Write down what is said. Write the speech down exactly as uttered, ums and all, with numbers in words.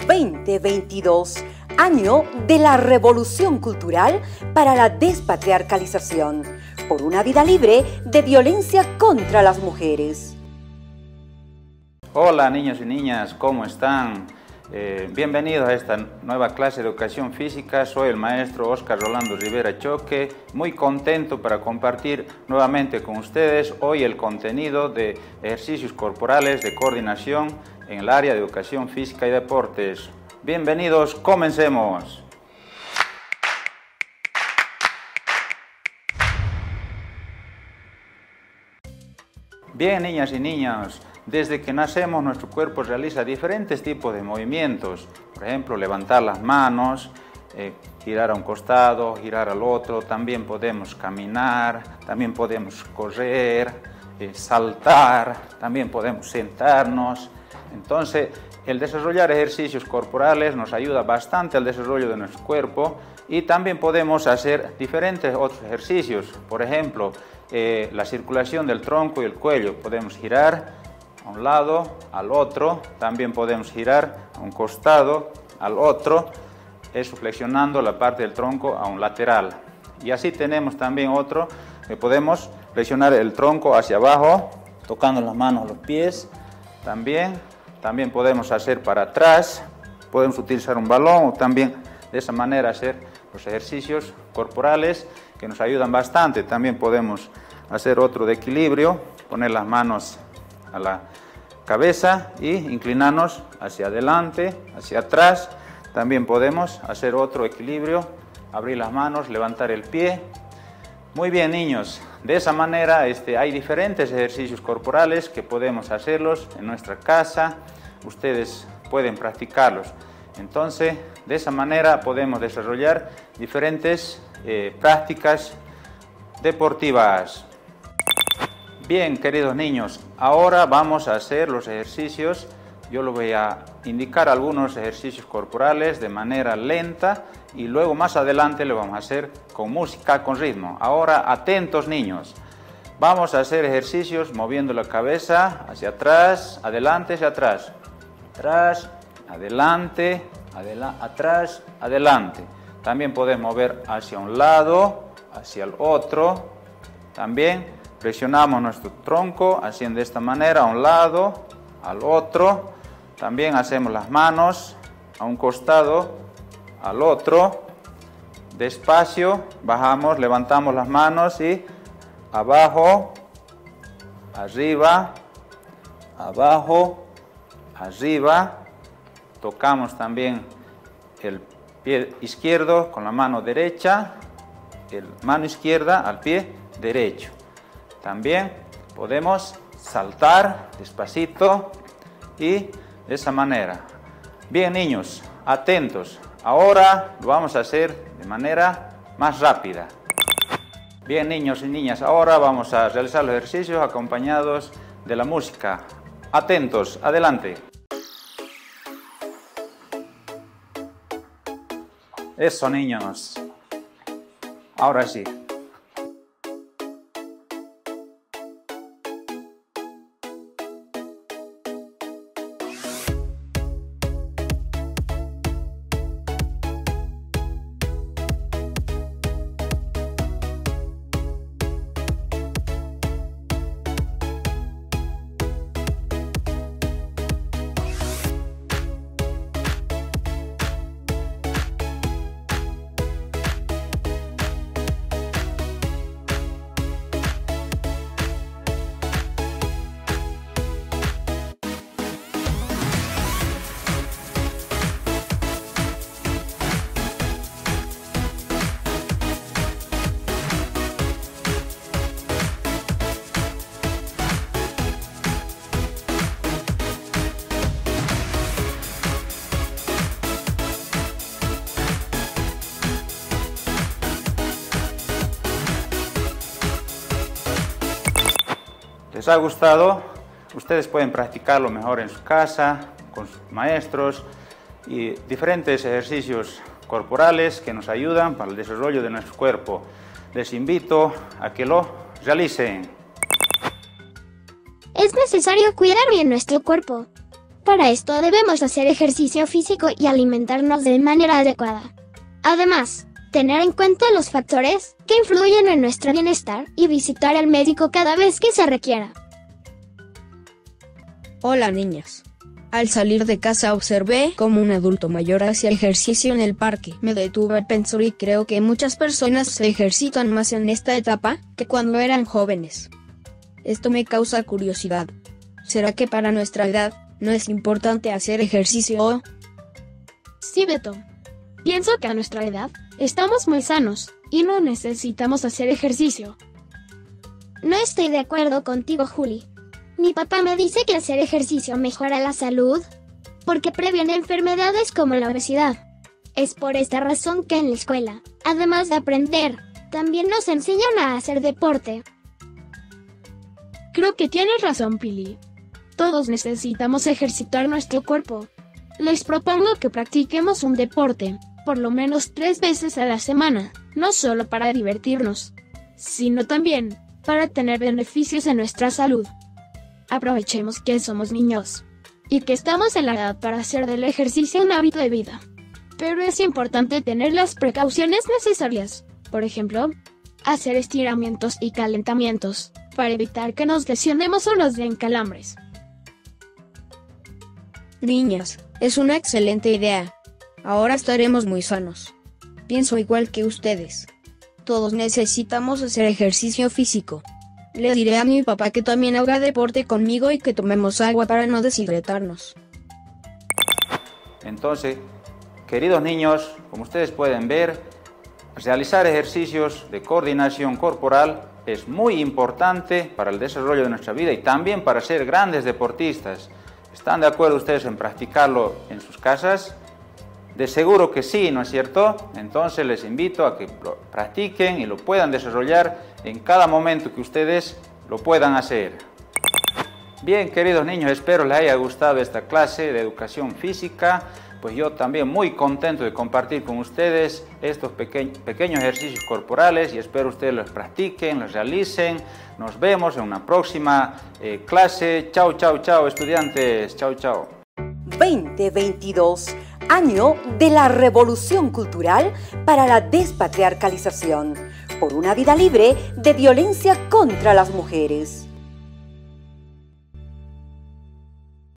veinte veintidós, año de la Revolución Cultural para la Despatriarcalización, por una vida libre de violencia contra las mujeres. Hola niños y niñas, ¿cómo están? Eh, bienvenidos a esta nueva clase de Educación Física. Soy el maestro Oscar Rolando Rivera Choque, muy contento para compartir nuevamente con ustedes hoy el contenido de ejercicios corporales de coordinación en el área de Educación Física y Deportes. Bienvenidos, comencemos. Bien, niñas y niños, desde que nacemos nuestro cuerpo realiza diferentes tipos de movimientos. Por ejemplo, levantar las manos, eh, girar a un costado, girar al otro. También podemos caminar, también podemos correr, eh, saltar, también podemos sentarnos. Entonces, el desarrollar ejercicios corporales nos ayuda bastante al desarrollo de nuestro cuerpo y también podemos hacer diferentes otros ejercicios. Por ejemplo, eh, la circulación del tronco y el cuello. Podemos girar a un lado, al otro. También podemos girar a un costado, al otro. Eso flexionando la parte del tronco a un lateral. Y así tenemos también otro que podemos flexionar el tronco hacia abajo, tocando las manos a los pies. También, también podemos hacer para atrás. Podemos utilizar un balón o también de esa manera hacer los ejercicios corporales que nos ayudan bastante. También podemos hacer otro de equilibrio, poner las manos a la cabeza y inclinarnos hacia adelante, hacia atrás. También podemos hacer otro equilibrio, abrir las manos, levantar el pie. Muy bien, niños, de esa manera este, hay diferentes ejercicios corporales que podemos hacerlos en nuestra casa. Ustedes pueden practicarlos. Entonces, de esa manera podemos desarrollar diferentes eh, prácticas deportivas. Bien, queridos niños, ahora vamos a hacer los ejercicios. Yo les voy a indicar algunos ejercicios corporales de manera lenta y luego más adelante lo vamos a hacer con música, con ritmo. Ahora, atentos niños. Vamos a hacer ejercicios moviendo la cabeza hacia atrás, adelante, hacia atrás. Atrás, adelante, adela- atrás, adelante. También podemos mover hacia un lado, hacia el otro. También presionamos nuestro tronco haciendo de esta manera a un lado, al otro. También hacemos las manos a un costado, al otro. Despacio, bajamos, levantamos las manos y abajo, arriba, abajo, arriba. Tocamos también el pie izquierdo con la mano derecha, la mano izquierda al pie derecho. También podemos saltar despacito y de esa manera. Bien, niños, atentos. Ahora lo vamos a hacer de manera más rápida. Bien, niños y niñas, ahora vamos a realizar los ejercicios acompañados de la música. Atentos, adelante. Eso, niños. Ahora sí. ¿Les ha gustado? Ustedes pueden practicarlo mejor en su casa, con sus maestros y diferentes ejercicios corporales que nos ayudan para el desarrollo de nuestro cuerpo. Les invito a que lo realicen. Es necesario cuidar bien nuestro cuerpo. Para esto debemos hacer ejercicio físico y alimentarnos de manera adecuada. Además, tener en cuenta los factores que influyen en nuestro bienestar y visitar al médico cada vez que se requiera. Hola niñas. Al salir de casa observé cómo un adulto mayor hacía ejercicio en el parque. Me detuve a pensar y creo que muchas personas se ejercitan más en esta etapa que cuando eran jóvenes. Esto me causa curiosidad. ¿Será que para nuestra edad no es importante hacer ejercicio? Sí, Beto. Pienso que a nuestra edad estamos muy sanos y no necesitamos hacer ejercicio. No estoy de acuerdo contigo, Juli. Mi papá me dice que hacer ejercicio mejora la salud porque previene enfermedades como la obesidad. Es por esta razón que en la escuela, además de aprender, también nos enseñan a hacer deporte. Creo que tienes razón, Pili. Todos necesitamos ejercitar nuestro cuerpo. Les propongo que practiquemos un deporte, por lo menos tres veces a la semana, no solo para divertirnos, sino también para tener beneficios en nuestra salud. Aprovechemos que somos niños y que estamos en la edad para hacer del ejercicio un hábito de vida. Pero es importante tener las precauciones necesarias. Por ejemplo, hacer estiramientos y calentamientos para evitar que nos lesionemos o nos den calambres. Niñas, es una excelente idea. Ahora estaremos muy sanos. Pienso igual que ustedes. Todos necesitamos hacer ejercicio físico. Le diré a mi papá que también haga deporte conmigo y que tomemos agua para no deshidratarnos. Entonces, queridos niños, como ustedes pueden ver, realizar ejercicios de coordinación corporal es muy importante para el desarrollo de nuestra vida y también para ser grandes deportistas. ¿Están de acuerdo ustedes en practicarlo en sus casas? De seguro que sí, ¿no es cierto? Entonces les invito a que lo practiquen y lo puedan desarrollar en cada momento que ustedes lo puedan hacer. Bien, queridos niños, espero les haya gustado esta clase de educación física. Pues yo también muy contento de compartir con ustedes estos peque- pequeños ejercicios corporales y espero ustedes los practiquen, los realicen. Nos vemos en una próxima eh, clase. Chao, chao, chao, estudiantes. Chao, chao. veinte veintidós, año de la revolución cultural para la despatriarcalización, por una vida libre de violencia contra las mujeres.